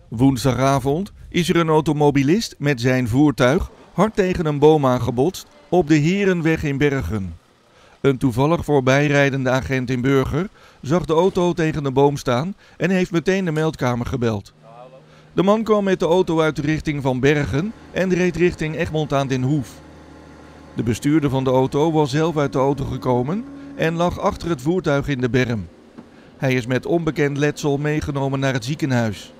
Woensdagavond is er een automobilist met zijn voertuig hard tegen een boom aangebotst op de Herenweg in Bergen. Een toevallig voorbijrijdende agent in Burger zag de auto tegen de boom staan en heeft meteen de meldkamer gebeld. De man kwam met de auto uit de richting van Bergen en reed richting Egmond aan den Hoef. De bestuurder van de auto was zelf uit de auto gekomen en lag achter het voertuig in de berm. Hij is met onbekend letsel meegenomen naar het ziekenhuis.